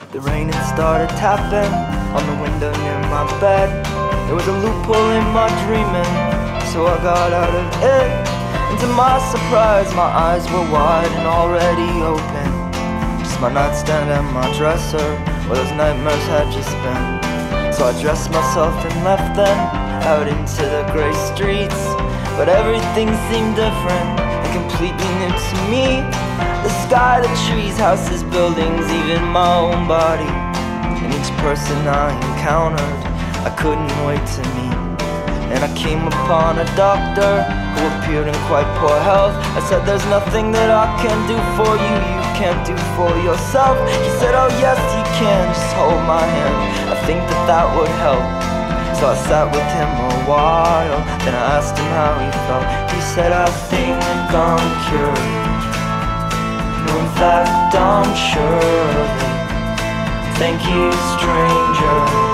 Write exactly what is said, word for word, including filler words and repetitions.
The rain had started tapping on the window near my bed. There was a loophole in my dreaming, so I got out of it. And to my surprise, my eyes were wide and already open. Just my nightstand and my dresser, where those nightmares had just been. So I dressed myself and left then, out into the grey streets. But everything seemed different and completely new to me. The sky, the trees, houses, buildings, even my own body. And each person I encountered, I couldn't wait to meet. And I came upon a doctor who appeared in quite poor health. I said, there's nothing that I can do for you, you can't do for yourself. He said, oh yes you can, just hold my hand, I think that that would help. So I sat with him a while, then I asked him how he felt. He said, I think I'm cured. No, in fact I'm sure of it. Thank you, stranger.